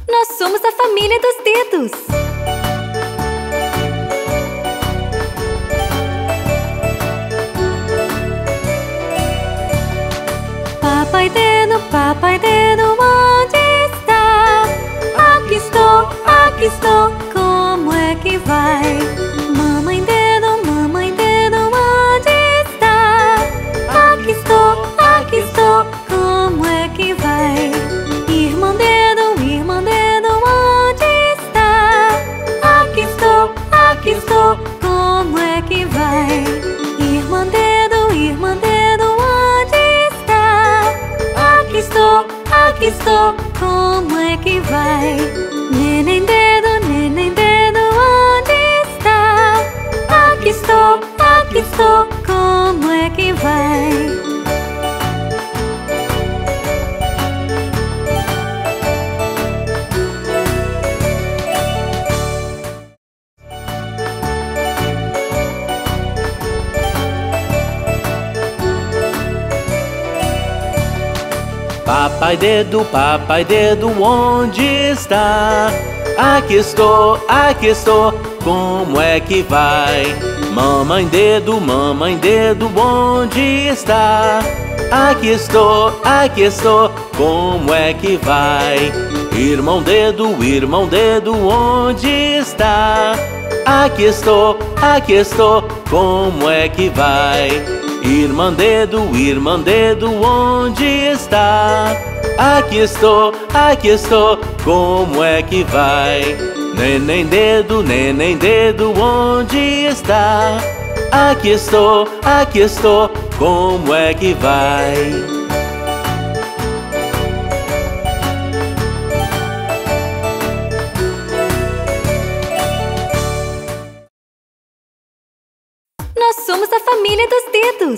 Nós somos a família dos dedos. Papai dedo, onde está? Aqui estou, como é que vai? Mamãe dedo, onde está? Aqui estou, como é que vai? Irmão dedo, onde está? Aqui estou, como é que vai? Irmã dedo, onde está? Aqui estou, como é que vai? Neném dedo, onde está? Aqui estou, como é que vai? Papai dedo, onde está? Aqui estou, como é que vai? Mamãe dedo, onde está? Aqui estou, como é que vai? Irmão dedo, onde está? Aqui estou, como é que vai? Irmã dedo, onde está? Aqui estou, como é que vai? Neném dedo, onde está? Aqui estou, como é que vai? Nós somos a família dos dedos.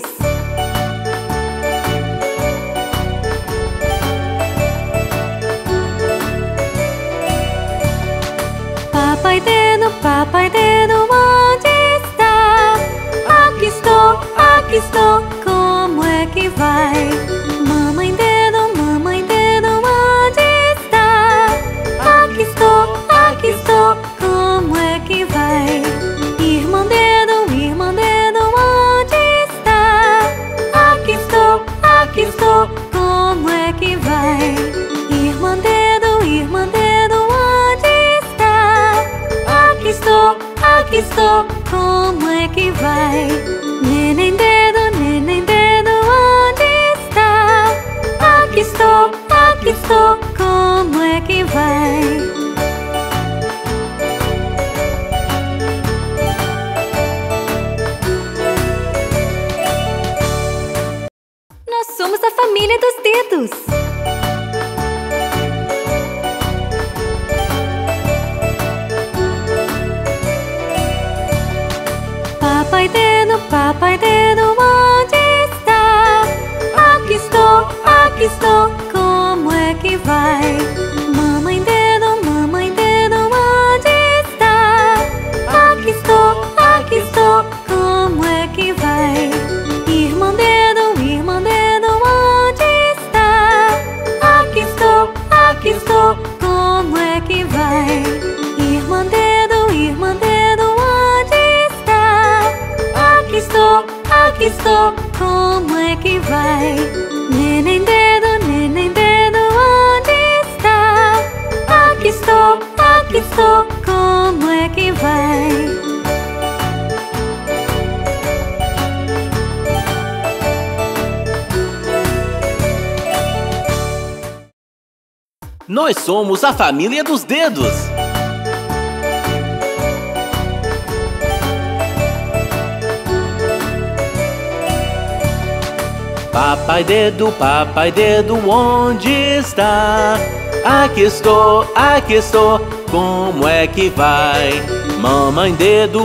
Papai dedo, onde está? Aqui estou, como é que vai? Mamãe dedo, onde está? Aqui estou, como é que vai? Irmã dedo, onde está? Aqui estou, como é que vai? Irmã dedo, onde está? Aqui estou, como é que vai? Neném dedo, onde está? Aqui estou, como é que vai? Nós somos a família dos dedos. Papai dedo, onde está? Aqui estou, como é que vai? Mamãe dedo, onde está? Aqui estou, como é que vai? Irmã dedo, onde está? Aqui estou, como é que vai? Irmã dedo, onde está? Aqui estou, como é que vai? Neném dedo, onde está? Aqui estou, como é que vai? Nós somos a família dos dedos. Papai dedo, onde está? Aqui estou, como é que vai? Mamãe dedo,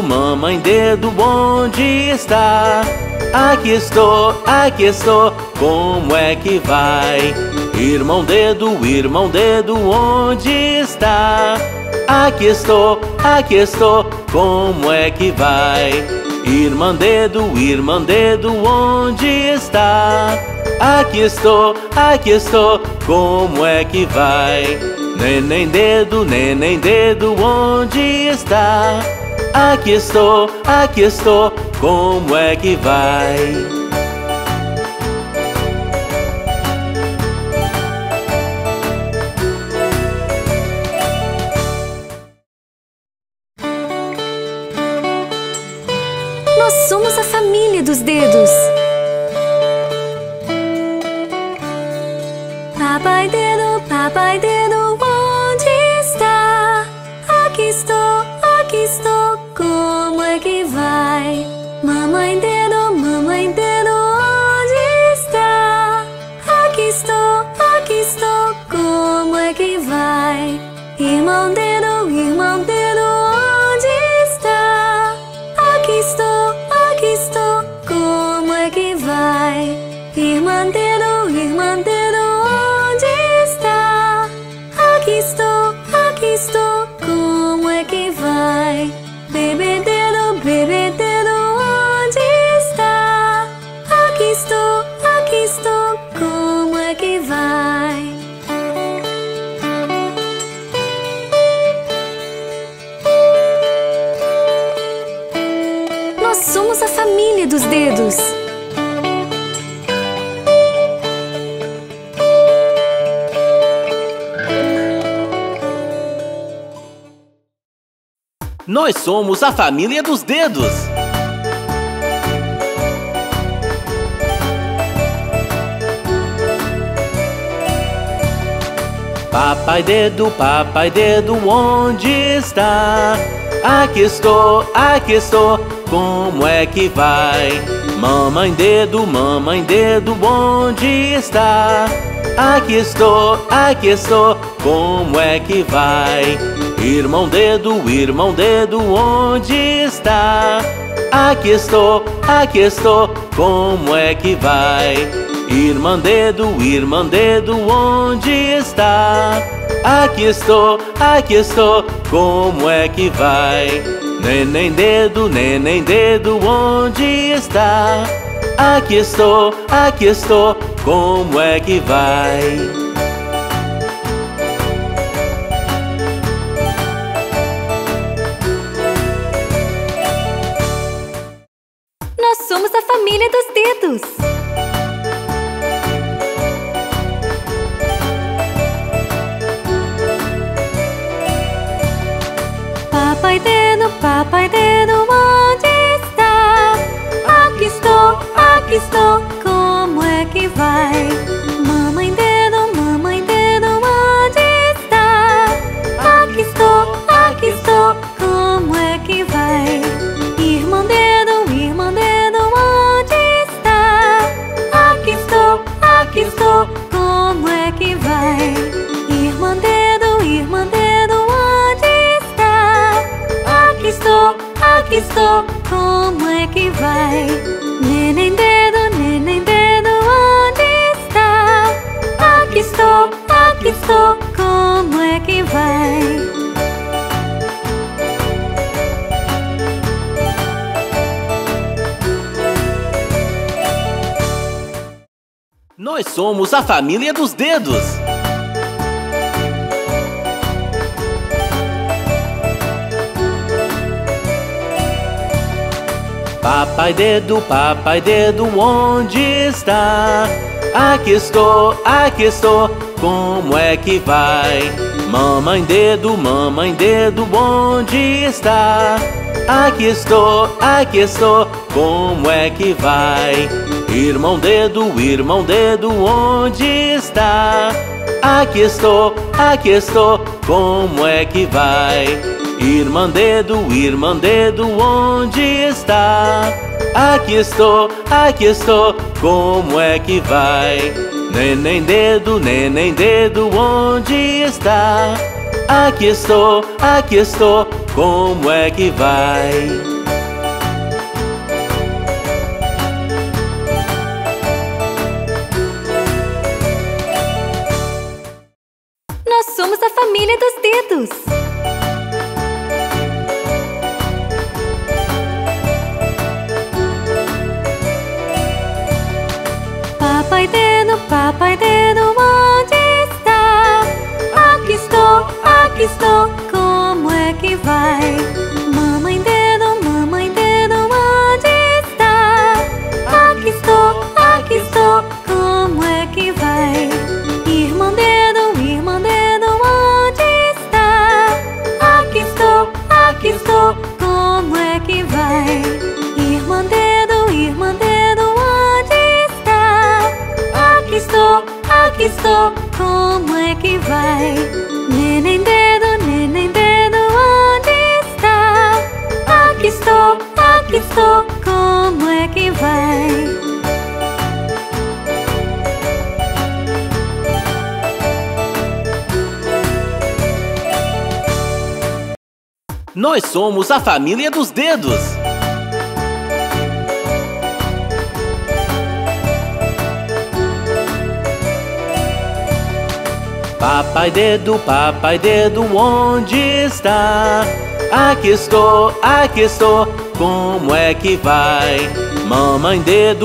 onde está? Aqui estou, como é que vai? Irmão dedo, onde está? Aqui estou, como é que vai? Irmã dedo, onde está? Aqui estou, como é que vai? Neném dedo, onde está? Aqui estou, como é que vai? Nós somos a família dos dedos. Papai dedo, onde está? Aqui estou, como é que vai? Mamãe dedo, onde está? Aqui estou, como é que vai? Irmão dedo, onde está? Aqui estou, como é que vai? Irmã dedo, onde está? Aqui estou, como é que vai? Bebê dedo, onde está? Aqui estou, como é que vai? Nós somos a família dos dedos. Nós somos a família dos dedos. Papai dedo, onde está? Aqui estou, como é que vai? Mamãe dedo, onde está? Aqui estou, como é que vai? Irmão dedo, onde está? Aqui estou, como é que vai? Irmã dedo, onde está? Aqui estou, como é que vai? Neném dedo, onde está? Aqui estou, como é que vai? Nós somos a família dos dedos. Papai dedo, onde está? Aqui estou, como é que vai? Mamãe dedo, onde está? Aqui estou, como é que vai? Irmão dedo, onde está? Aqui estou, como é que vai? Irmã dedo, onde está? Aqui estou, como é que vai? Neném dedo, onde está? Aqui estou, como é que vai? Nós somos a família dos dedos. Papai dedo, onde está? Aqui estou, como é que vai? Mamãe dedo, onde está? Aqui estou, como é que vai? Irmão dedo, onde está? Aqui estou, como é que vai? Irmã dedo, onde está? Aqui estou, como é que vai? Neném dedo, onde está? Aqui estou, como é que vai? Nós somos a família dos dedos. Papai dedo, onde está? Aqui estou, aqui estou, como é que vai? Mamãe dedo, onde está? Aqui estou, como é que vai? Irmão dedo, onde está? Aqui estou, como é que vai? Irmã dedo, onde está? Aqui estou, como é que vai? Neném dedo, onde está? Aqui estou, como é que vai? Nós somos a família dos dedos. Papai dedo, onde está? Aqui estou, como é que vai? Mamãe dedo,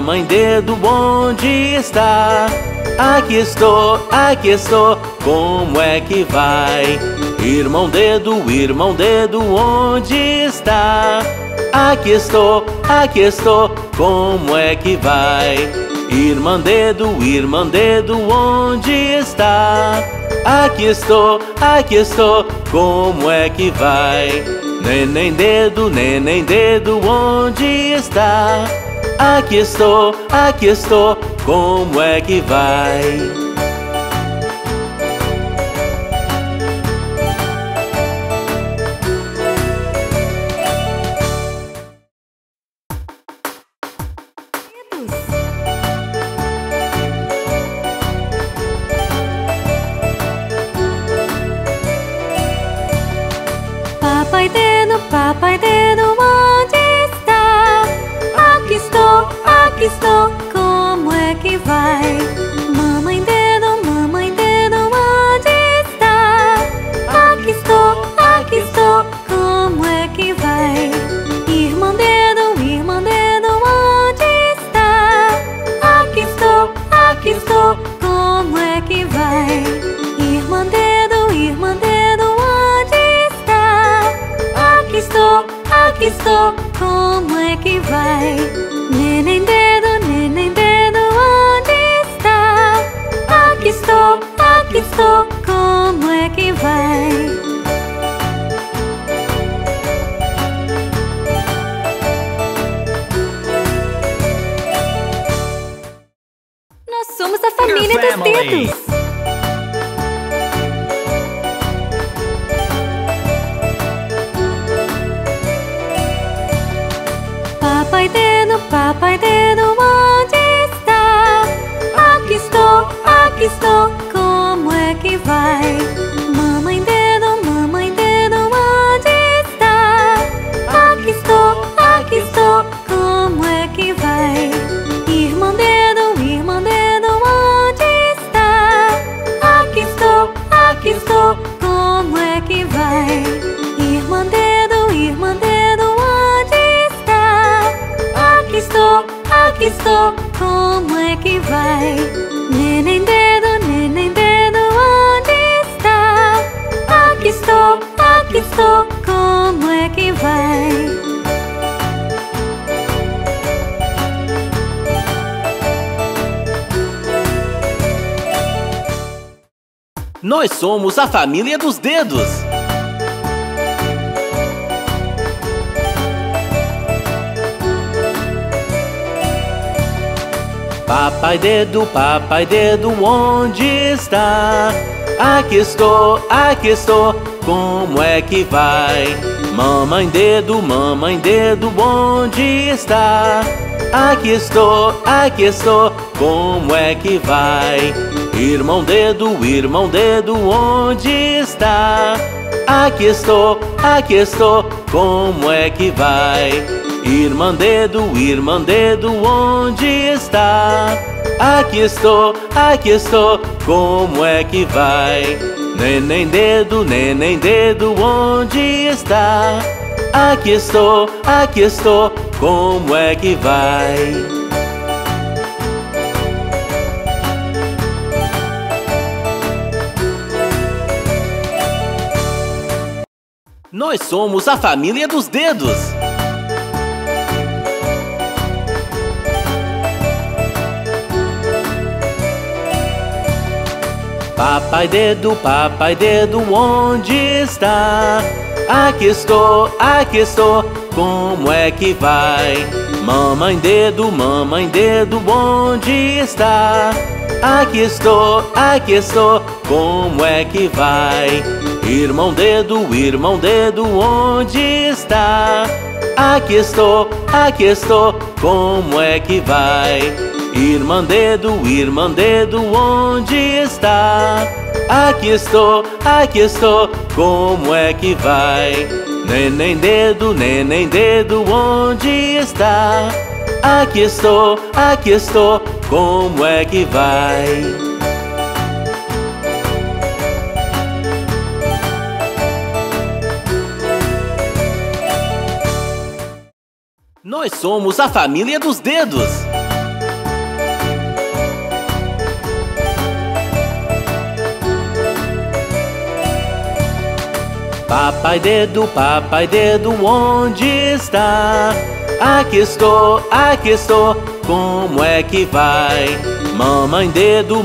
onde está? Aqui estou, como é que vai? Irmão dedo, onde está? Aqui estou, como é que vai? Irmã dedo, onde está? Aqui estou, como é que vai? Neném dedo, onde está? Aqui estou, como é que vai? Papai dedo, onde está? Aqui estou, como é que vai? Mamãe dedo, onde está? Aqui estou, como é que vai? Irmã dedo, onde está? Aqui estou, como é que vai? Irmã dedo, onde está? Aqui estou, como é que vai? Neném dedo, onde está? Aqui estou, como é que vai? Nós somos a família dos dedos. Papai dedo, onde está? Aqui estou, como é que vai? Mamãe dedo, onde está? Aqui estou, como é que vai? Irmã dedo, onde está? Aqui estou, como é que vai? Irmã dedo, onde está? Aqui estou, como é que vai? Neném dedo, onde está? Aqui estou, como é que vai? Nós somos a família dos dedos. Papai dedo, onde está? Aqui estou, como é que vai? Mamãe dedo, onde está? Aqui estou, como é que vai? Irmão dedo, onde está? Aqui estou, como é que vai? Irmã dedo, onde está? Aqui estou, como é que vai? Neném dedo, onde está? Aqui estou, como é que vai? Nós somos a família dos dedos. Papai dedo, onde está? Aqui estou, como é que vai? Mamãe dedo, onde está? Aqui estou, como é que vai? Irmão dedo, onde está? Aqui estou, como é que vai? Irmã dedo, onde está? Aqui estou, como é que vai? Neném dedo, onde está? Aqui estou, como é que vai? Nós somos a família dos dedos. Papai dedo, onde está? Aqui estou, como é que vai? Mamãe dedo,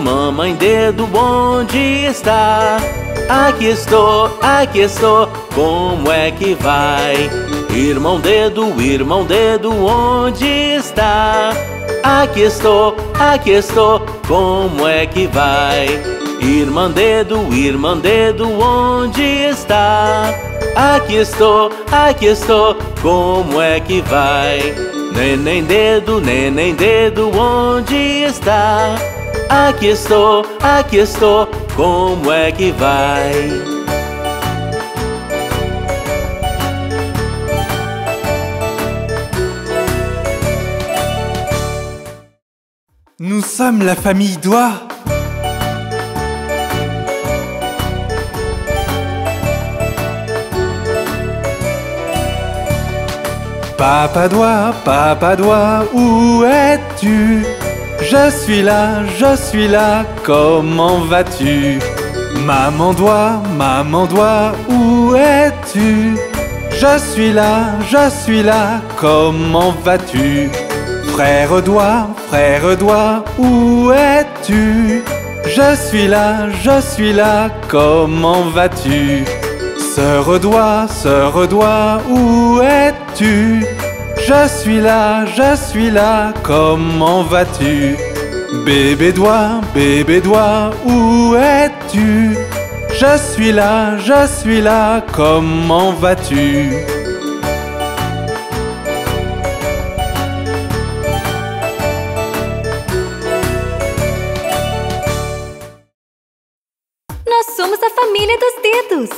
onde está? Aqui estou, como é que vai? Irmão dedo, onde está? Aqui estou, como é que vai? Irmã dedo, onde está? Aqui estou, como é que vai? Neném dedo, onde está? Aqui estou, como é que vai? Nous sommes la famille Doigt. Papa Doigt, où es-tu? Je suis là, comment vas-tu? Maman Doigt, où es-tu? Je suis là, comment vas-tu? Frère Doigt, où es-tu? Je suis là, comment vas-tu? Sœur Doigt, où es-tu? Je suis là, comment vas-tu? Bébé Doigt, où es-tu? Je suis là, comment vas-tu? Nós somos a família dos dedos.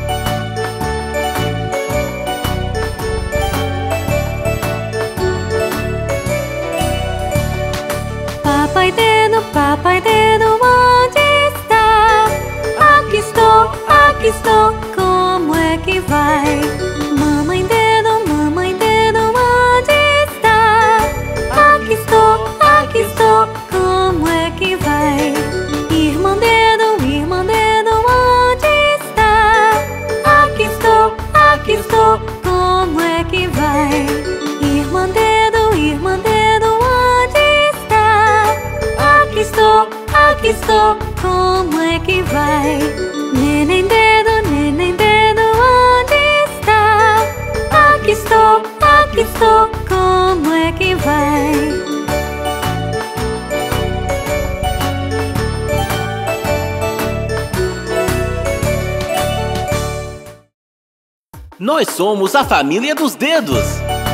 Papai dedo, onde está? Aqui estou, como é que vai? Mamãe dedo, onde está? Aqui estou, como é que vai? Irmã dedo, onde está? Aqui estou, como é que vai? Irmã dedo, onde está? Aqui estou, como é que vai? Neném dedo, onde está? Aqui estou, como é que vai? Nós somos a família dos dedos.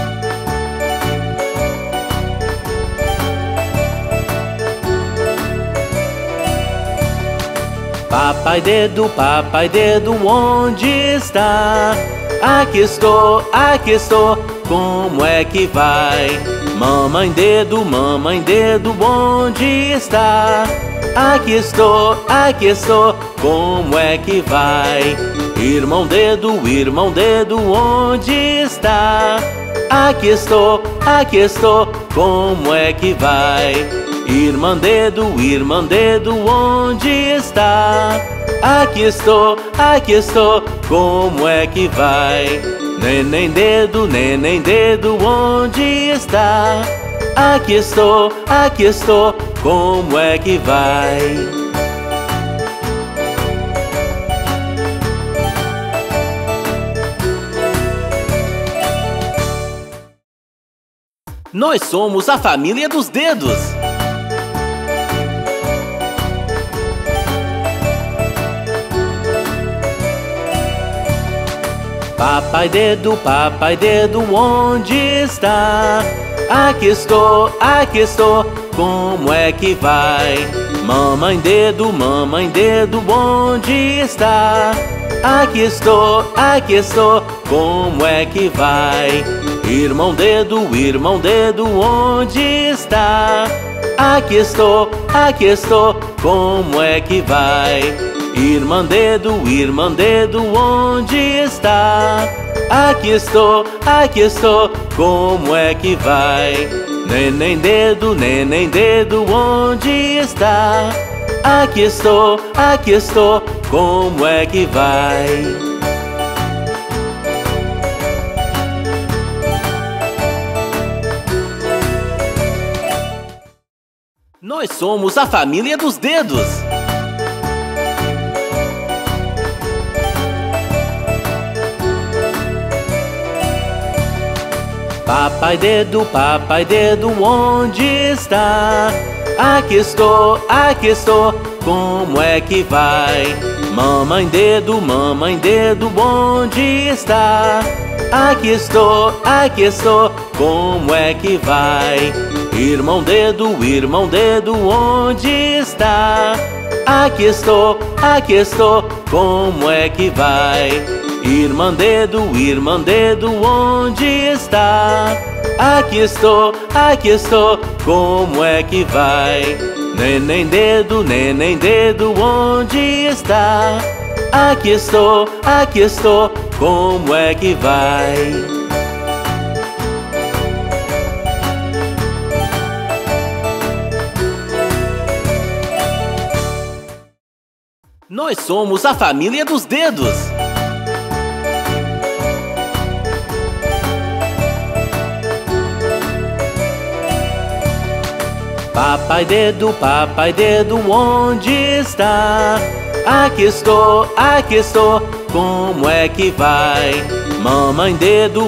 Papai dedo, onde está? Aqui estou, como é que vai? Mamãe dedo, onde está? Aqui estou, como é que vai? Irmão dedo, onde está? Aqui estou, como é que vai? Irmã dedo, onde está? aqui estou, como é que vai? Neném dedo, onde está? Aqui estou, como é que vai? Nós somos a família dos dedos. Papai dedo, onde está? Aqui estou, como é que vai? Mamãe dedo, onde está? Aqui estou, como é que vai? Irmão dedo, onde está? Aqui estou, como é que vai? Irmã dedo, onde está? Aqui estou, como é que vai? Neném dedo, onde está? Aqui estou, como é que vai? Nós somos a família dos dedos. Papai dedo, onde está? Aqui estou, como é que vai? Mamãe dedo, onde está? Aqui estou, como é que vai? Irmão dedo, onde está? Aqui estou, como é que vai? Irmã dedo, onde está? Aqui estou, como é que vai? Neném dedo, onde está? Aqui estou, como é que vai? Nós somos a família dos dedos. Papai dedo, onde está? Aqui estou, como é que vai? Mamãe dedo,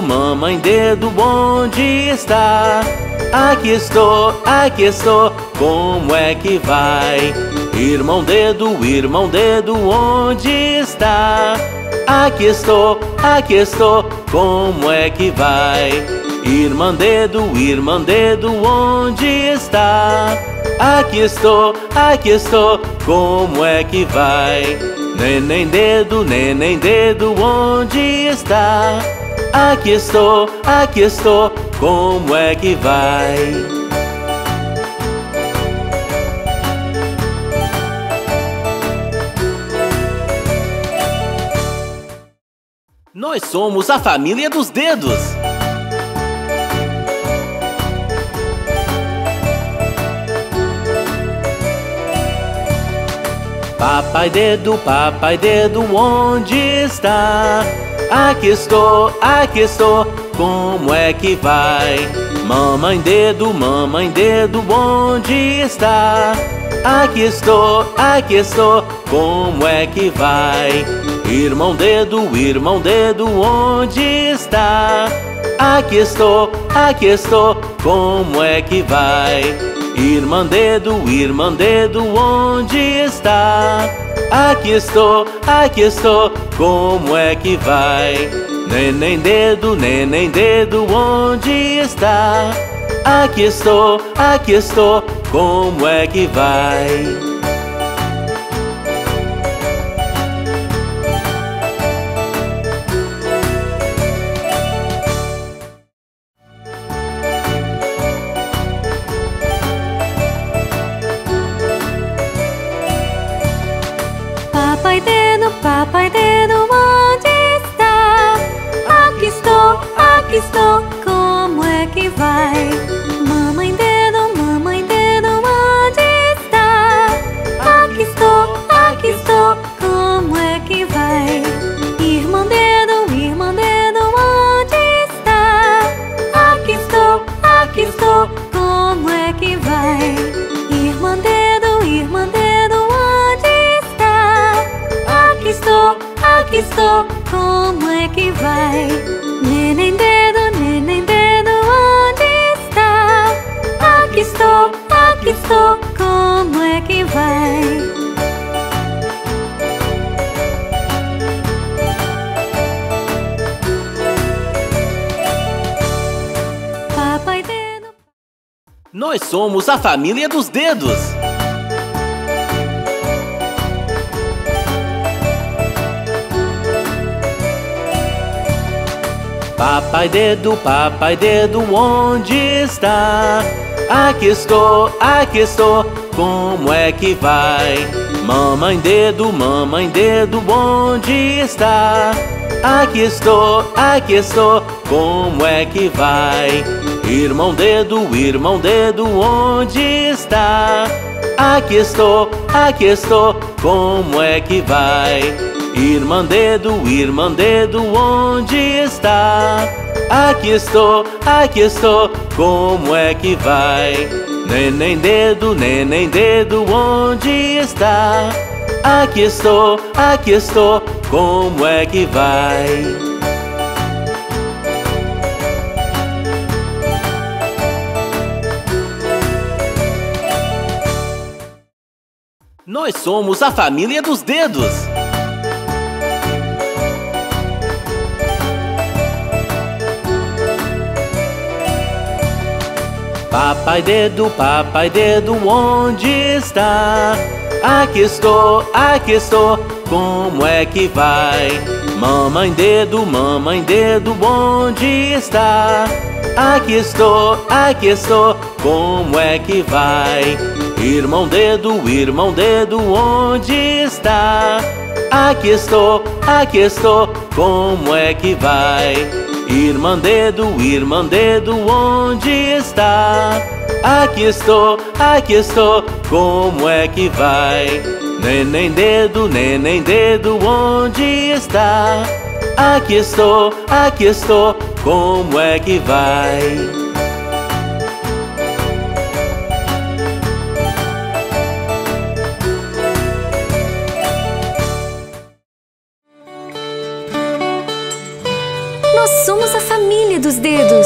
onde está? Aqui estou, como é que vai? Irmão dedo, onde está? Aqui estou, como é que vai? Irmã dedo, onde está? Aqui estou, como é que vai? Neném dedo, onde está? Aqui estou, como é que vai? Nós somos a família dos dedos. Papai dedo, onde está? Aqui estou, como é que vai? Mamãe dedo, onde está? Aqui estou, como é que vai? Irmão dedo, onde está? Aqui estou, como é que vai? Irmã dedo, onde está? Aqui estou, como é que vai? Neném dedo, onde está? Aqui estou, como é que vai? Papai dedo, onde está? Aqui estou, como é que vai? Mamãe dedo, onde está? aqui estou, como é que vai? Neném dedo, onde está? Aqui estou, como é que vai? Papai dedo. Nós somos a família dos dedos. Papai dedo, onde está? Aqui estou, como é que vai? Mamãe dedo, onde está? Aqui estou, como é que vai? Irmão dedo, onde está? Aqui estou, como é que vai? Irmã dedo, onde está? Aqui estou, como é que vai? Neném dedo, onde está? Aqui estou, como é que vai? Nós somos a família dos dedos. Papai dedo, onde está? Aqui estou, como é que vai? Mamãe dedo, onde está? Aqui estou, como é que vai? Irmão dedo, onde está? Aqui estou, como é que vai? Irmã dedo, onde está? Aqui estou, como é que vai? Neném dedo, onde está? Aqui estou, como é que vai? Nós somos a família dos dedos.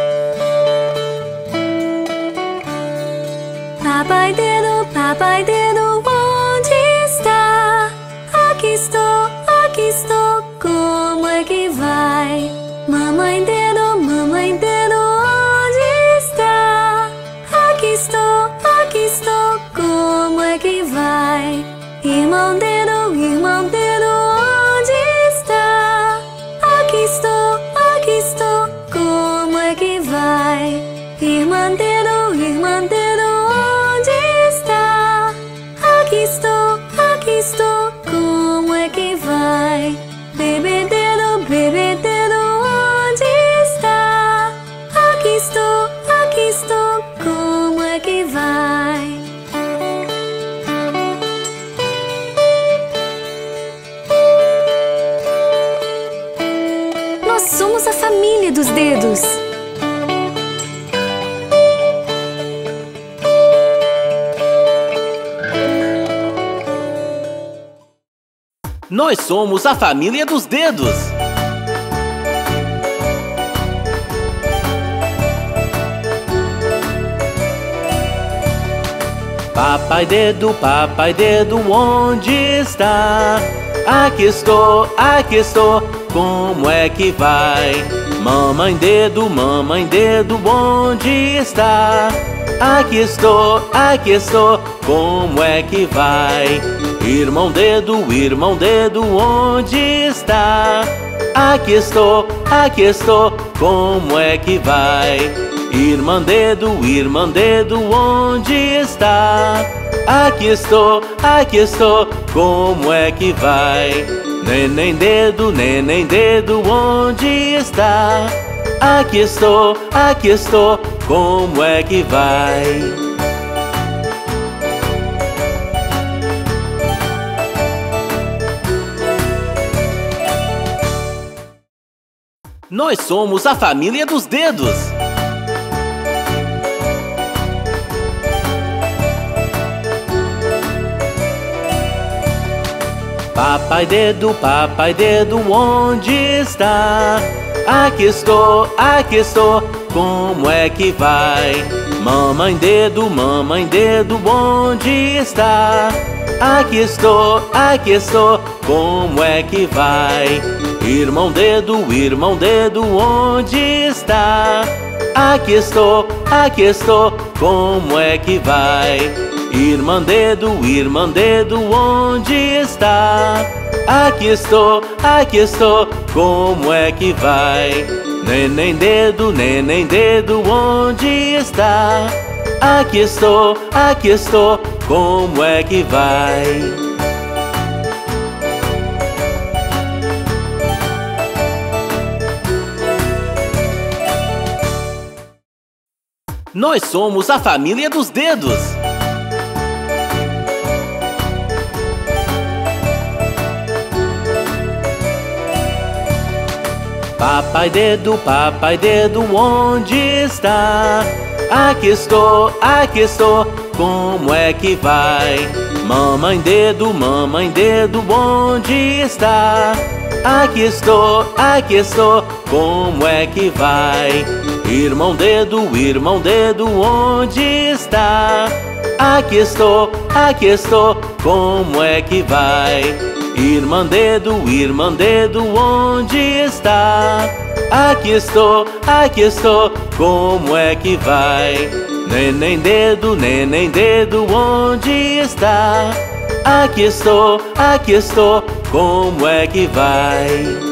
Papai dedo, onde está? Aqui estou, como é que vai? Mamãe dedo, onde está? Aqui estou, como é que vai? Irmão dedo, onde está? Aqui estou, como é que vai? Irmã dedo, onde está? Aqui estou, como é que vai? Bebê dedo, onde está? Aqui estou, como é que vai? Nós somos a família dos dedos. Nós somos a família dos dedos. Papai dedo, onde está? Aqui estou, como é que vai? Mamãe dedo, onde está? Aqui estou, como é que vai? Irmão dedo, onde está? Aqui estou, como é que vai? Irmã dedo, onde está? Aqui estou, como é que vai? Neném dedo, onde está? Aqui estou, como é que vai? Nós somos a família dos dedos. Papai dedo, onde está? Aqui estou, como é que vai? Mamãe dedo, onde está? Aqui estou, como é que vai? Irmão dedo, onde está? Aqui estou, como é que vai? Irmã dedo, onde está? Aqui estou, como é que vai? Neném dedo, onde está? Aqui estou, como é que vai? Nós somos a família dos dedos. Papai dedo, onde está? Aqui estou, como é que vai? Mamãe dedo, onde está? Aqui estou, como é que vai? Irmão dedo, onde está? Aqui estou, como é que vai? Irmã dedo, onde está? Aqui estou, como é que vai? Neném dedo, onde está? Aqui estou, como é que vai?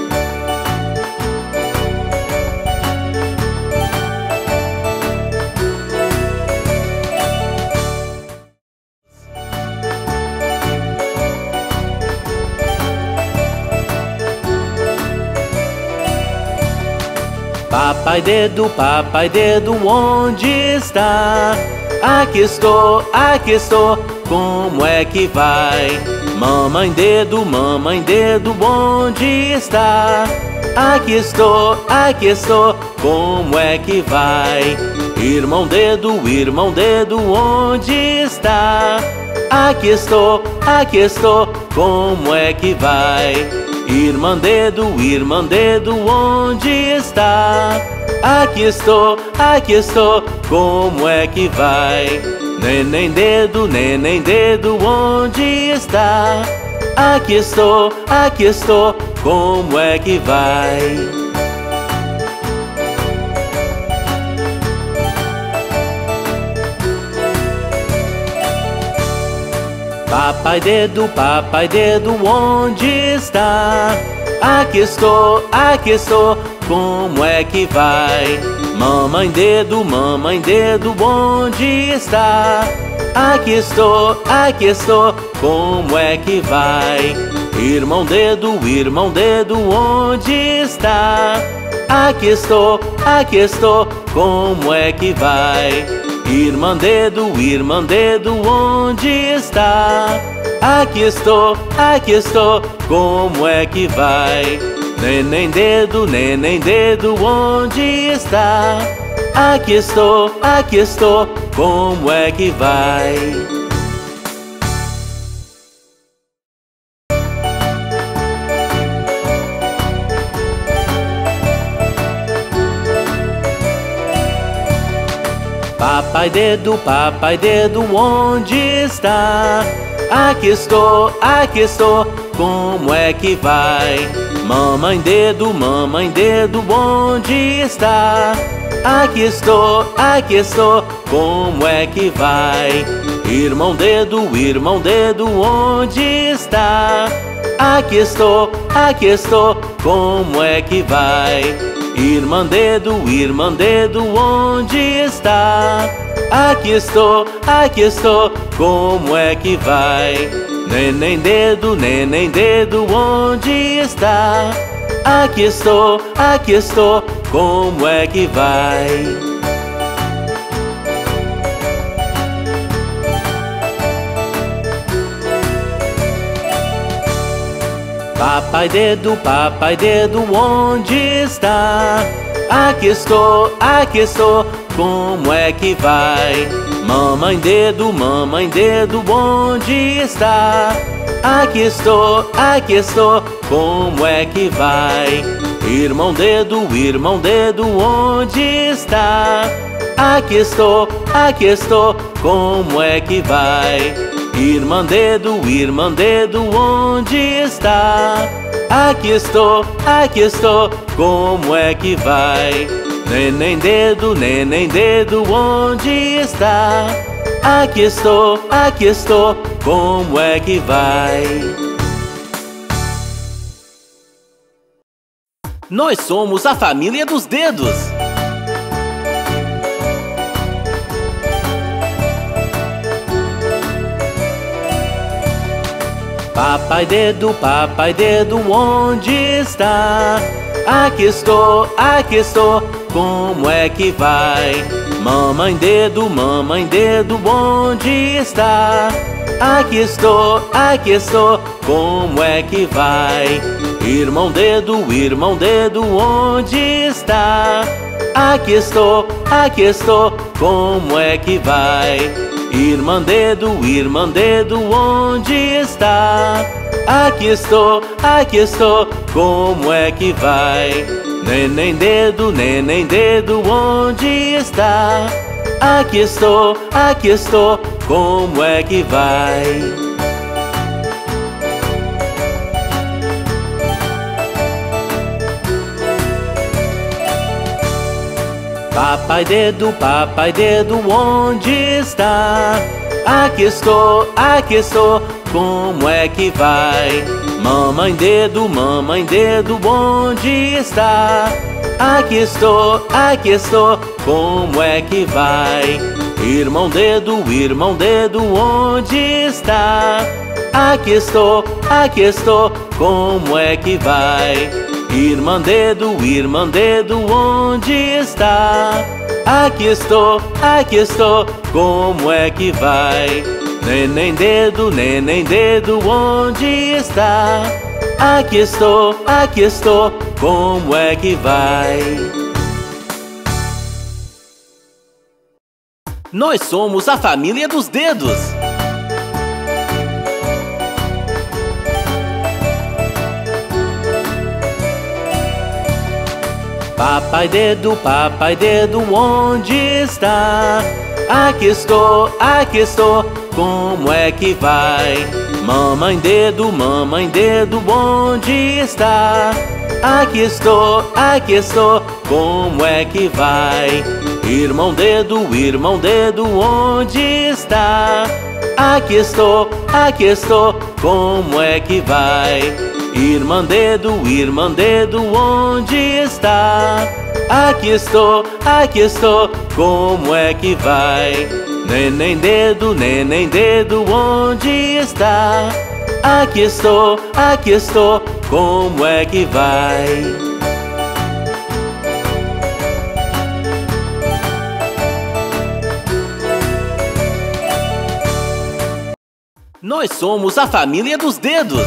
Papai dedo, onde está? Aqui estou, como é que vai? Mamãe dedo, onde está? Aqui estou, como é que vai? Irmão dedo, onde está? Aqui estou, como é que vai? Irmã dedo, onde está? Aqui estou, como é que vai? Neném dedo, onde está? Aqui estou, como é que vai? Papai dedo, onde está? Aqui estou, como é que vai? Mamãe dedo, onde está? Aqui estou, como é que vai? Irmão dedo, onde está? Aqui estou, como é que vai? Irmã dedo, onde está? Aqui estou, como é que vai? Neném dedo, onde está? Aqui estou, como é que vai? Papai dedo, onde está? Aqui estou, como é que vai? Mamãe dedo, onde está? Aqui estou, como é que vai? Irmão dedo, onde está? Aqui estou, como é que vai? Irmã dedo, onde está? Aqui estou, como é que vai? Neném dedo, onde está? Aqui estou, como é que vai? Papai dedo, onde está? Aqui estou, como é que vai? Mamãe dedo, onde está? aqui estou, como é que vai? Irmão dedo, onde está? Aqui estou, como é que vai? Irmã dedo, onde está? Aqui estou, como é que vai? Neném dedo, onde está? Aqui estou, como é que vai? Nós somos a família dos dedos. Papai dedo, onde está? Aqui estou, como é que vai? Mamãe dedo, onde está? Aqui estou, como é que vai? Irmão dedo, onde está? Aqui estou, como é que vai? Irmã dedo, onde está? Aqui estou, como é que vai? Neném dedo, onde está? Aqui estou, como é que vai? Papai dedo, onde está? Aqui estou, como é que vai? Mamãe dedo, onde está? Aqui estou, como é que vai? Irmão dedo, onde está? Aqui estou, como é que vai? Irmã dedo, onde está? Aqui estou, como é que vai? Neném dedo, onde está? Aqui estou, como é que vai? Nós somos a família dos dedos. Papai dedo, onde está? Aqui estou, como é que vai? Mamãe dedo, onde está? Aqui estou, como é que vai? Irmão dedo, onde está? Aqui estou, como é que vai? Irmã dedo, onde está? Aqui estou, como é que vai? Neném dedo, onde está? Aqui estou, como é que vai? Nós somos a família dos dedos.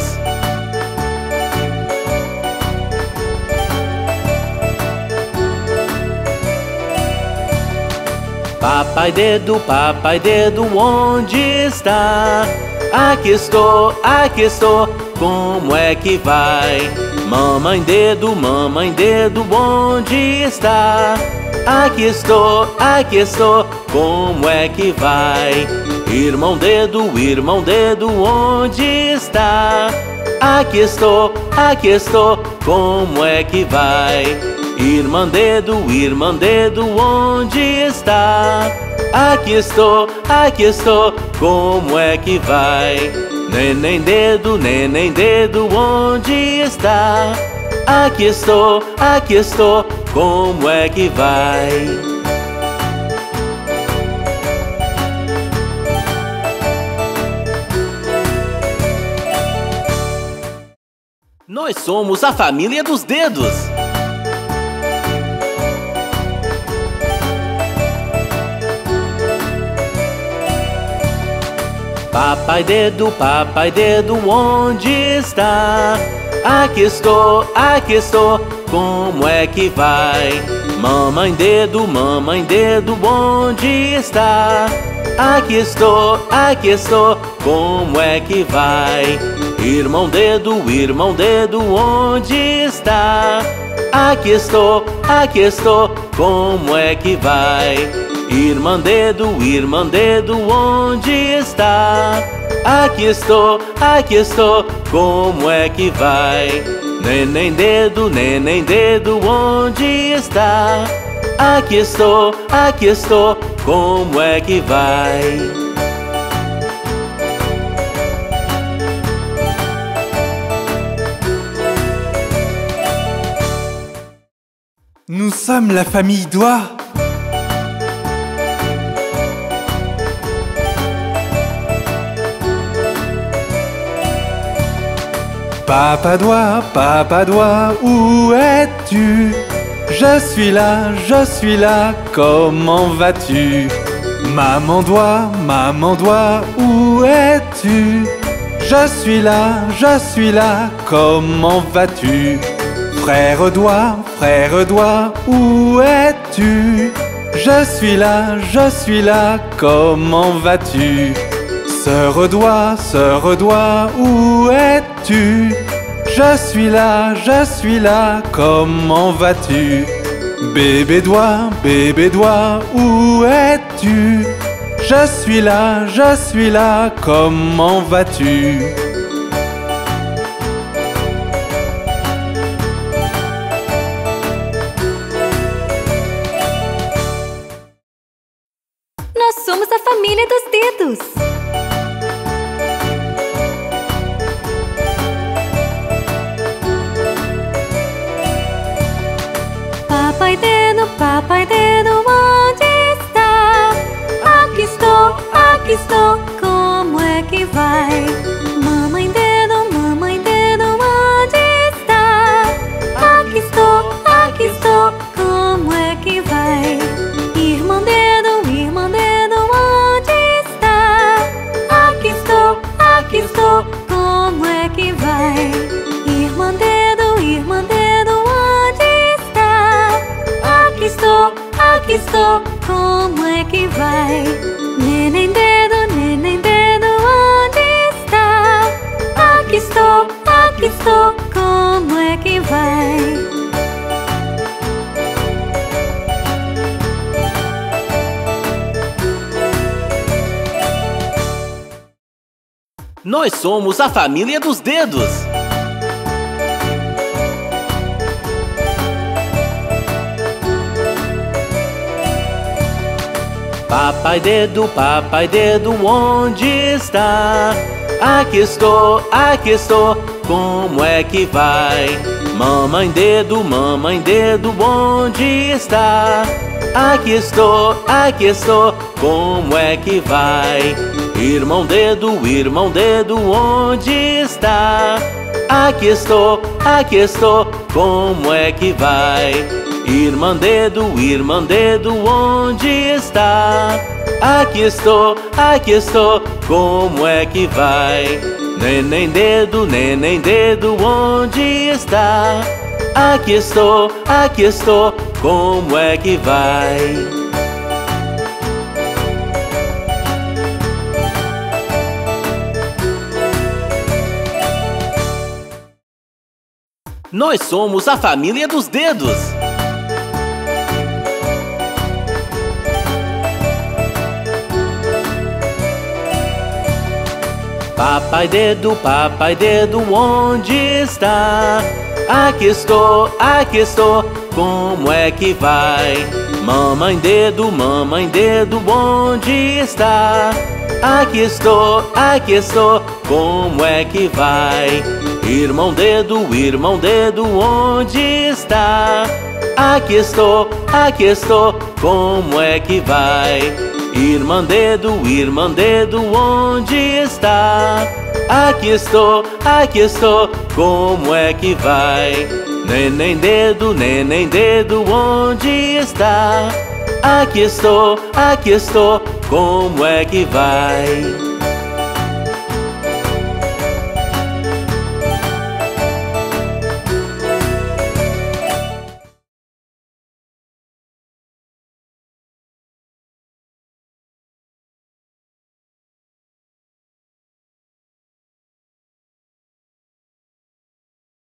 Papai dedo, onde está? Aqui estou, como é que vai? Mamãe dedo, onde está? Aqui estou, como é que vai? Irmão dedo, onde está? Aqui estou, como é que vai? Irmã dedo, onde está? Aqui estou, como é que vai? Neném dedo, onde está? Aqui estou, como é que vai? Nós somos a família dos dedos. Papai dedo, onde está? Aqui estou, como é que vai? Mamãe dedo, onde está? Aqui estou, como é que vai? Irmão dedo, onde está? Aqui estou, como é que vai? Irmã dedo, onde está? Aqui estou, como é que vai? Neném dedo, onde está? Aqui estou, como é que vai? Nous sommes la famille Doigt. Papa Doigt, où es-tu? Je suis là, comment vas-tu? Maman Doigt, où es-tu? Je suis là, comment vas-tu? Frère Doigt, où es-tu? Je suis là, comment vas-tu? Sœur Doigt, où es-tu? Je suis là, comment vas-tu? Bébé Doigt, où es-tu? Je suis là, comment vas-tu? Nós somos a família dos dedos. Papai dedo, onde está? Aqui estou, como é que vai? Mamãe dedo, onde está? Aqui estou, como é que vai? Irmã dedo, onde está? Aqui estou, como é que vai? Irmã dedo, onde está? Aqui estou, como é que vai? Neném dedo, onde está? Aqui estou, como é que vai? Nós somos a família dos dedos. Papai dedo, onde está? Aqui estou, como é que vai? Mamãe dedo, onde está? Aqui estou, como é que vai? Irmão dedo, onde está? Aqui estou, como é que vai? Irmã dedo, onde está? Aqui estou, como é que vai? Neném dedo, onde está? Aqui estou, como é que vai? Nós somos a família dos dedos. Papai dedo, onde está? Aqui estou, como é que vai? Mamãe dedo, onde está? Aqui estou, como é que vai? Irmão dedo, onde está? Aqui estou, como é que vai? Irmã dedo, onde está? Aqui estou, como é que vai? Neném dedo, onde está? Aqui estou, como é que vai?